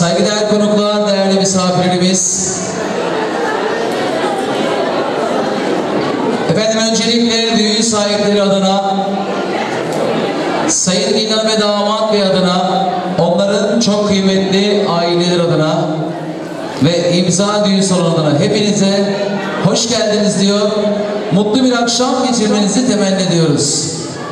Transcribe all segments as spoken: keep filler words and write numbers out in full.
Saygıdeğer konuklar, değerli misafirlerimiz. Efendim öncelikle düğün sahipleri adına, sayın gelin ve damat bey adına, onların çok kıymetli aileler adına ve imza düğün salonu adına hepinize hoş geldiniz diyor. Mutlu bir akşam geçirmenizi temenni ediyoruz.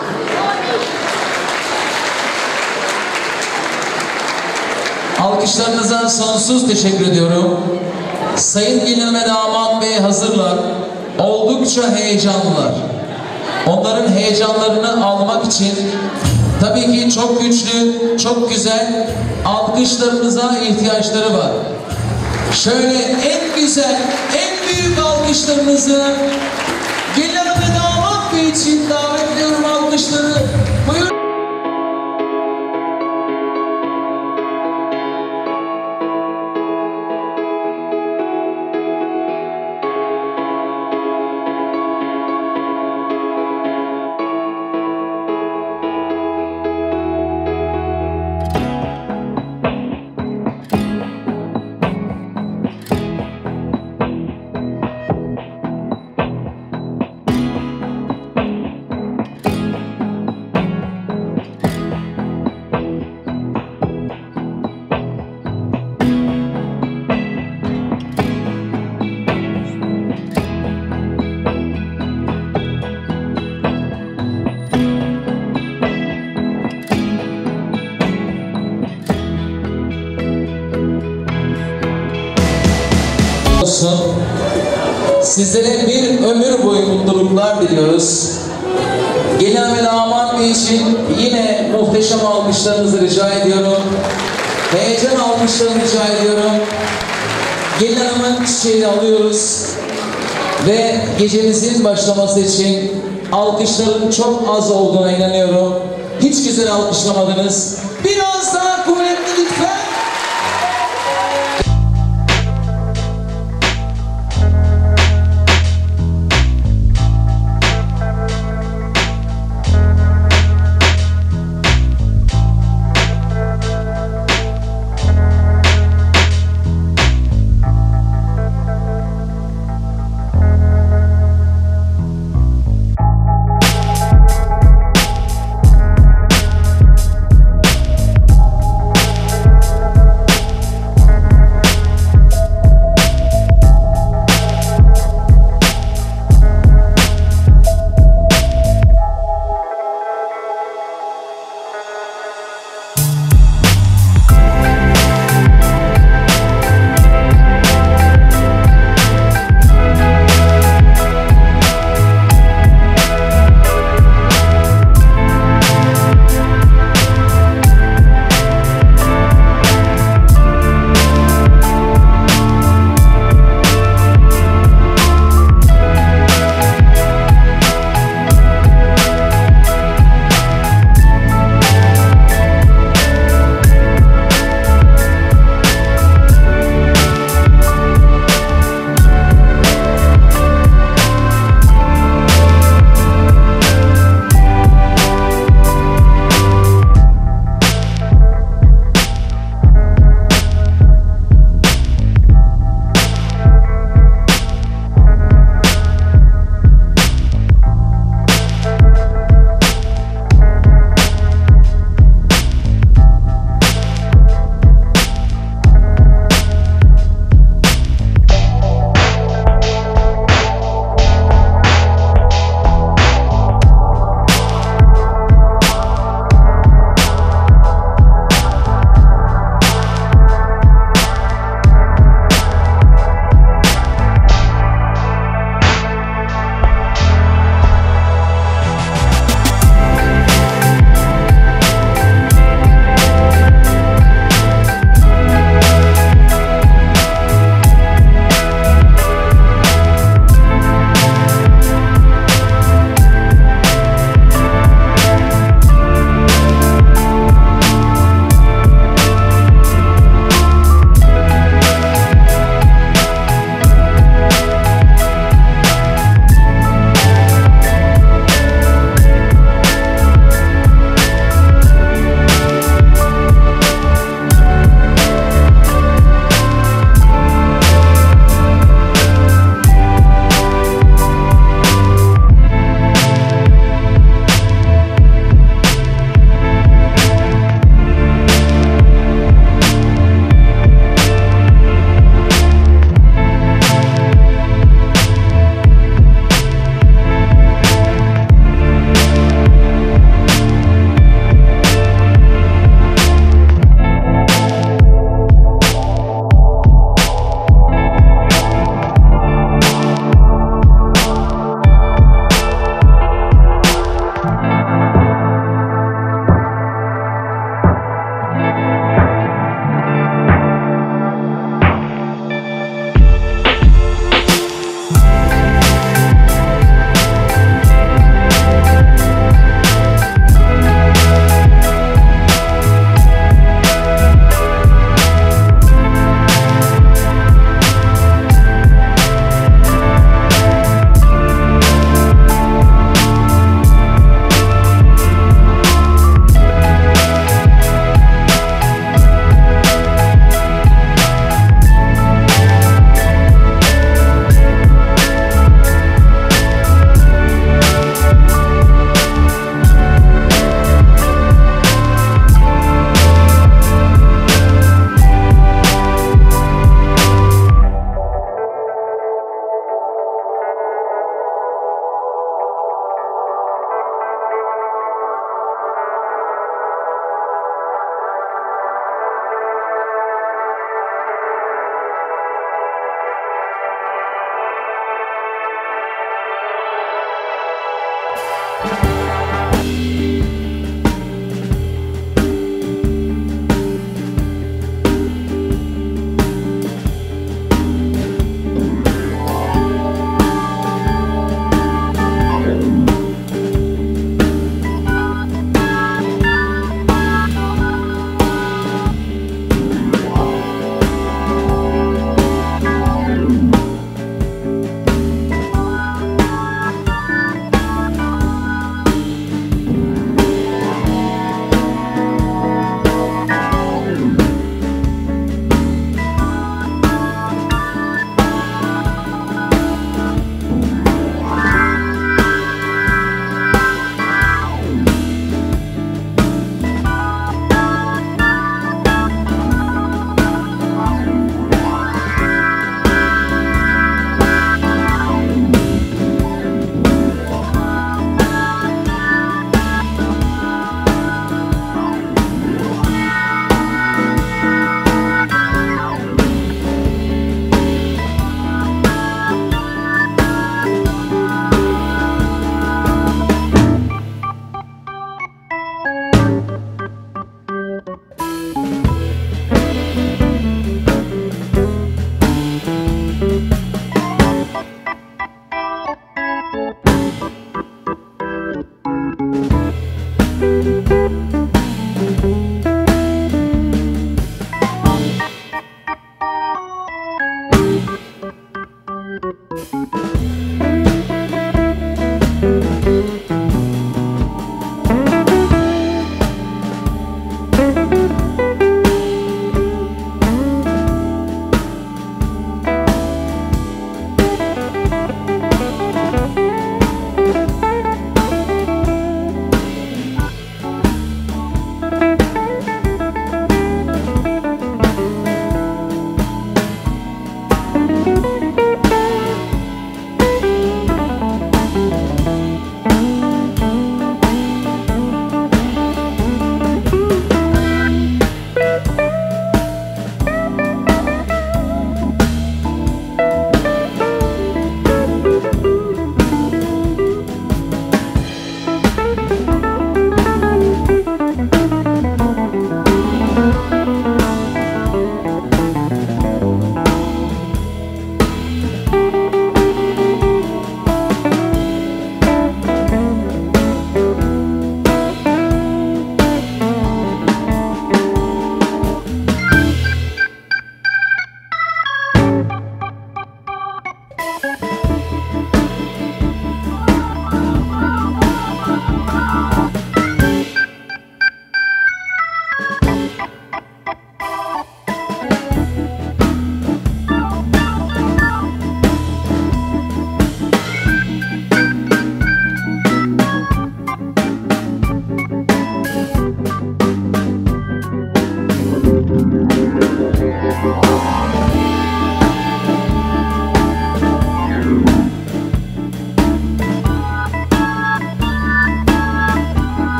Alkışlarınıza sonsuz teşekkür ediyorum. Sayın gelin ve damat bey hazırlar. Oldukça heyecanlılar. Onların heyecanlarını almak için tabii ki çok güçlü, çok güzel alkışlarınıza ihtiyaçları var. Şöyle en güzel, en büyük alkışlarınızı gelin ve damat bey için davet ediyorum alkışları. Buyurun. Sizlere bir ömür boyu mutluluklar diliyoruz. Gelin ve damat bey için yine muhteşem alkışlarınızı rica ediyorum. Heyecan alkışlarını rica ediyorum. Gelin hanımın çiçeğini alıyoruz. Ve gecemizin başlaması için alkışların çok az olduğuna inanıyorum. Hiç güzel alkışlamadınız. Biraz daha kuvvetli lütfen.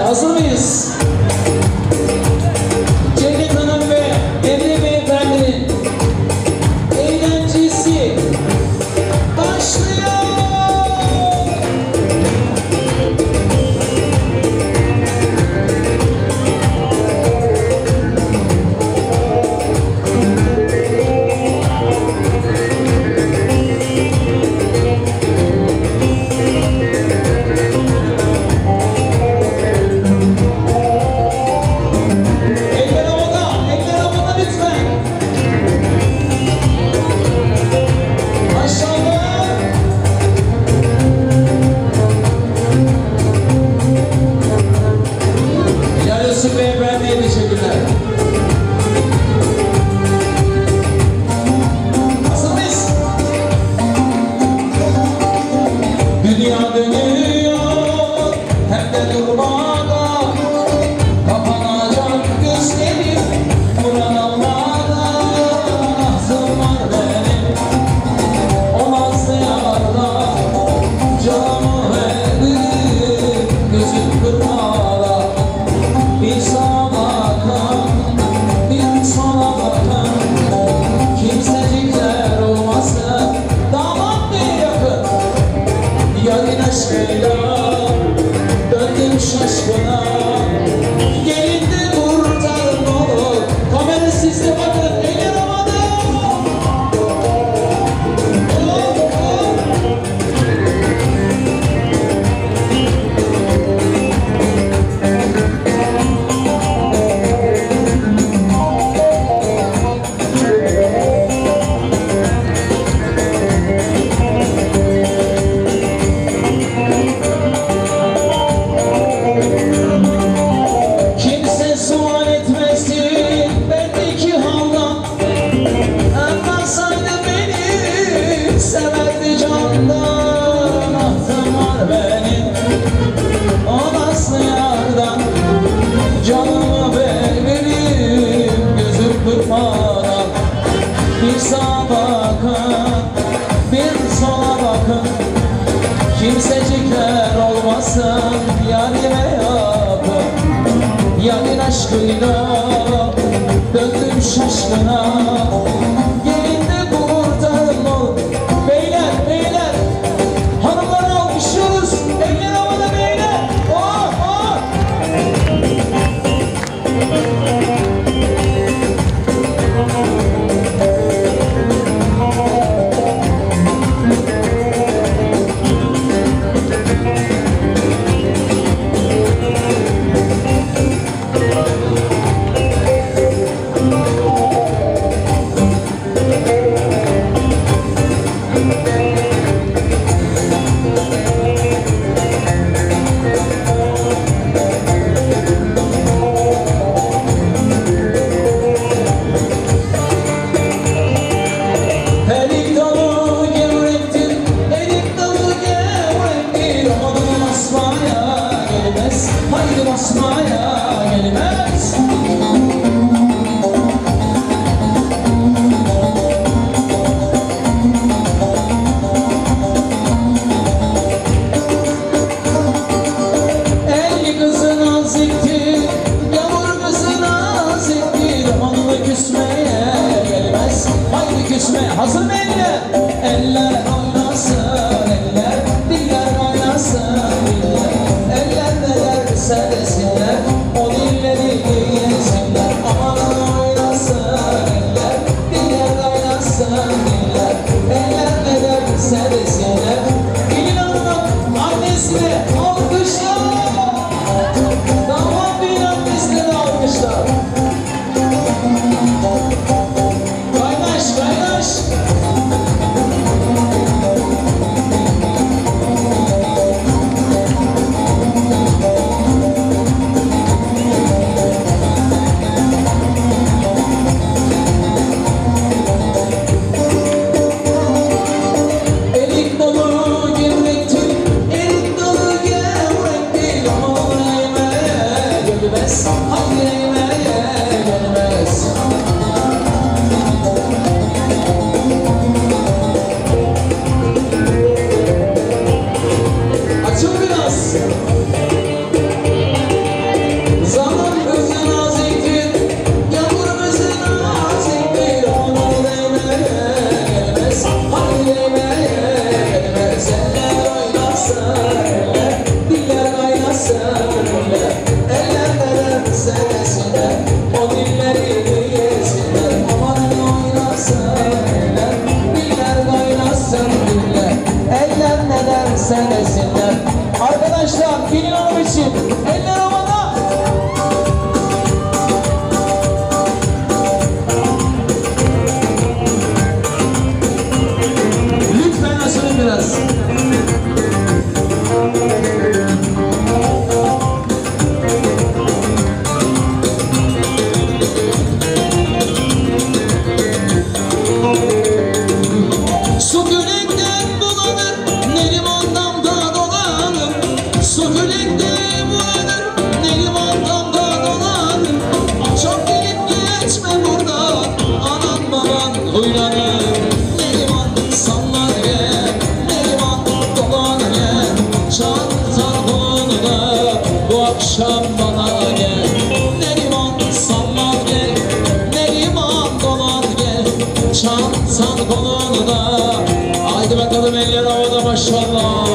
Hazır mıyız? Cennet Hanım ve Emre Beyefendi'nin eğlencesi başlıyor. Beyefendiye teşekkürler. Hazır mıyız? Dünya dönüyor hem de durmadan, kapanacak gözlerim buralarda. Ahtım var benim o nazlı yarda, canımı verdim gözüm kırmadan. Bir sağa bakan, bir sola bakan, kimsecikler olmazsa damat bir yakın. Yarın aşkıyla döndüm şaşkına, gelin de kurtarın olur. Kamera sizde bakın, eller havada. Severdi candan, ahtım var benim o nazlı yardan. Canımı veririm gözüm kırpmadan. Bir sağa bakın, bir sola bakın, kimsecikler olmasın yarime yakın. Yarın aşkıyla döndüm şaşkına, gelin de kurtarın ol. Beyler, beyler, hanımları alkışlıyoruz. Eller havada beyler. Oh, oh. Elik dalı gevrektir, elik dalı gevrektir. Amanın basmaya gelmez, haydi basmaya gelmez. Elli kızı naziktir, yavur kızı naziktir. Amanın küsmeye gelmez, haydi küsme. Hazır mı eller? Eller oynasın eller, diller oynasın diller. Eller ne derse desinler, o dilleri yesinler. Aman oynasın eller, diller oynasın diller. Eller ne derse desinler. Gelin hanımın annesine alkışlar. Damat bir annesine de alkışlar. Kaynaş, kaynaş. Elik dolu gevrektir, elik dolu gevrektir. Aman eğmeye gelmez, haydi eğmeye gelmez. Açın biraz. sultan konağında. Haydi bakalım eller havada maşallah.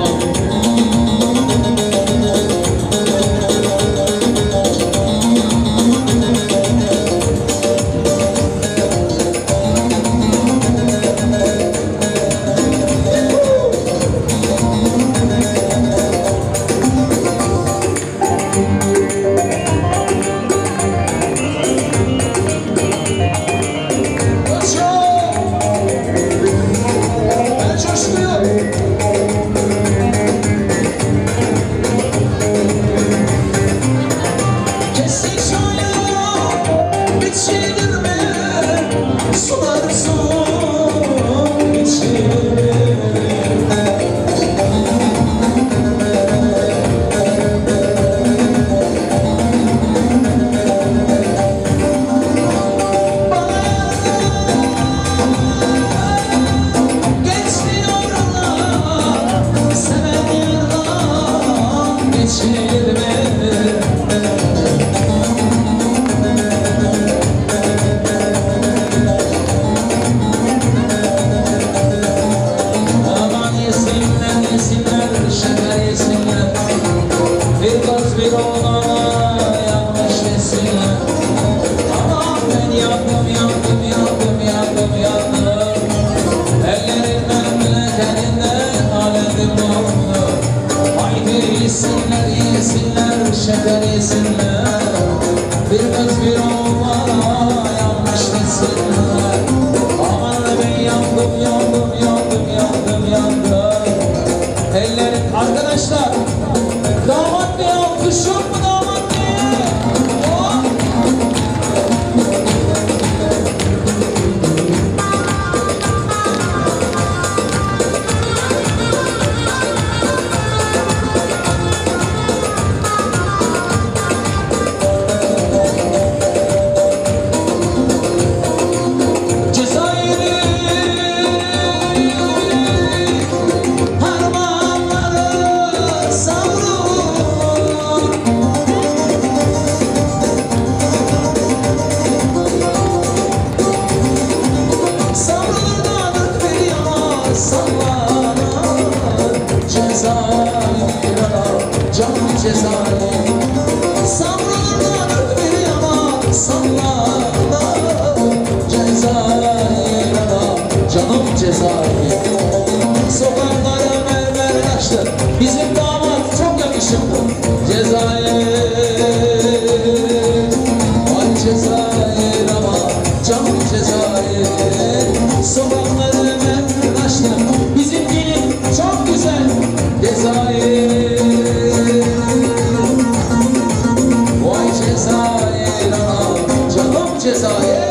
Şeker yesinler, bir göz bir oğlana yanlış desinler. Aman ben yandım, yandım, yandım, yandım, yandım. Ellerin arkadaşlar, damat diye alkış yok mu damat diye? Oh! Sokaklara mermer taşlı, bizim damat çok yakışıklı. Cezayir, vay Cezayir ama canım Cezayir. Sokaklara mermer taşlı, bizim gelin çok güzel. Cezayir, vay Cezayir ama canım Cezayir.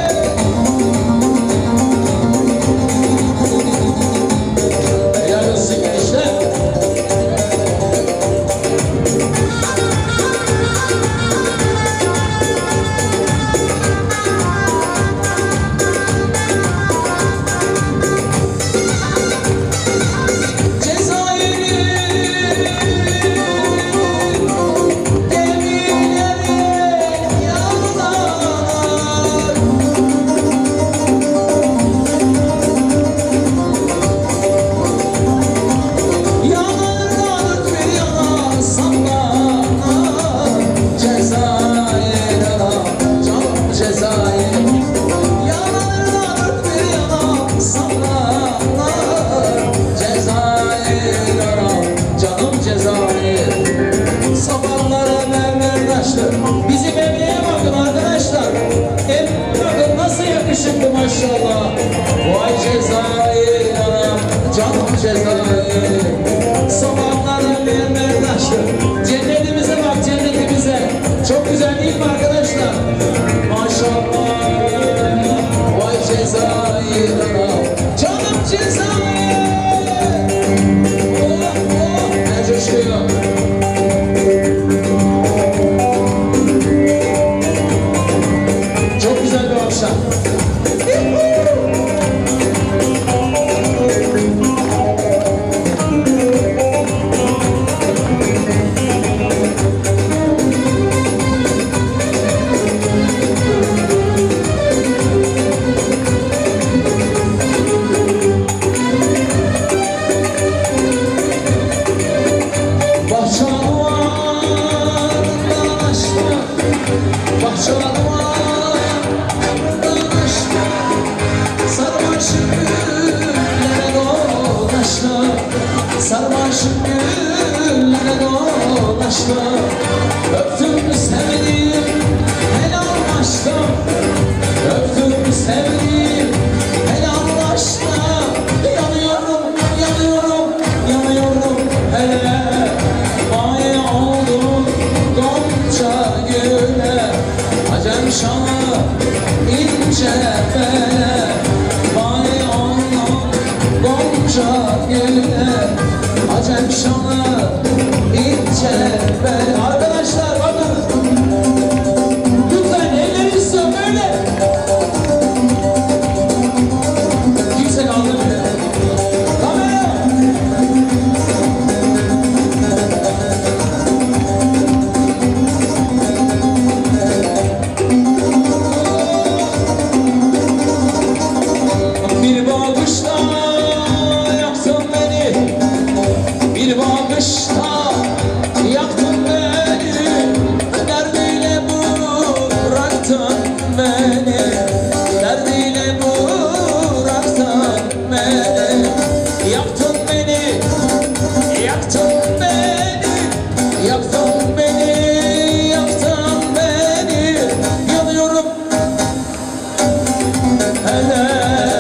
Bizim emeğe bakın arkadaşlar. Hep bakın nasıl yakışıklı maşallah. Vay Cezayir anam, canım Cezayir. Sokaklara mermer taşlı. Cennetimize bak, cennetimize. Çok güzel değil mi arkadaşlar? Maşallah. Vay Cezayir anam, canım Cezayir. Oh oh, ne coşkuyor. Acem şanı ince bele, vay onun Gonca gülü. Acem şanı ince bele. Arkadaşlar bakın, lütfen ellerinizi böyle. Kimse kaldırmıyor. Kamera. Bir bakışta yaktın beni, bir bakışta yaktın beni, derdiyle bıraktın beni, derdiyle bıraktın beni, yaktın beni, yaktın beni, yaktın beni, yaktın beni, yanıyorum hele.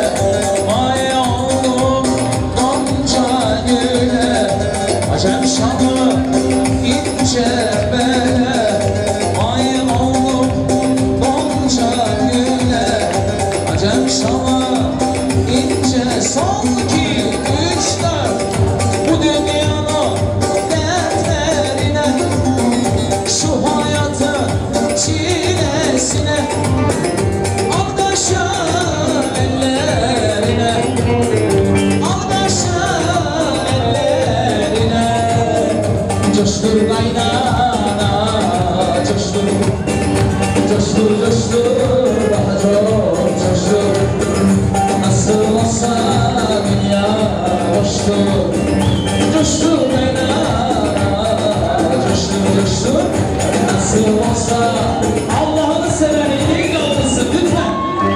Acem şanı ince bele, ay oğlum Gonca güle. Acem şanı ince, son iki, üç, dört. Bu dünyanın dertlerine, şu hayatın çilesine, aldaşa ellerine, aldaşa coştur kaynana, coştur, coştur, coştur, daha çok coştur. Nasıl olsa dünya boştur, coştur kaynana, coştur, coştur. Nasıl olsa Allah'ını seven elini kaldırsın lütfen.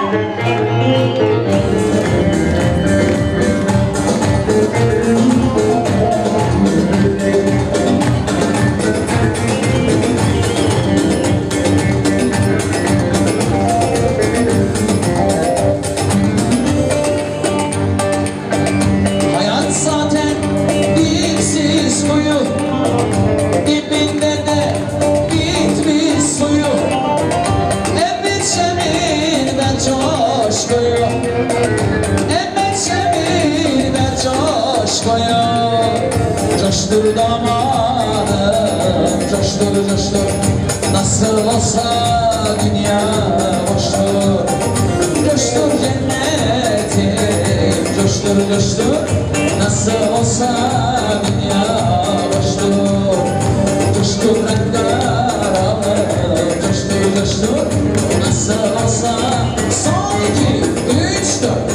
Coştur damadım, coştur, coştur. Nasıl olsa dünya boştur, coştur cennetim, coştur, coştur. Nasıl olsa dünya boştur, coştur rengarım, coştur, coştur. Nasıl olsa son iki, üç, dört.